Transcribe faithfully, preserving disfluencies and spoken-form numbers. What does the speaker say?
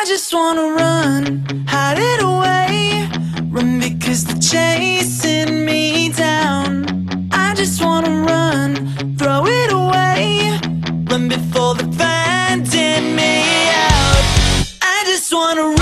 I just wanna run, hide it away. Run because they're chasing me down. I just wanna run, throw it away. Run before they're finding me out. I just wanna run.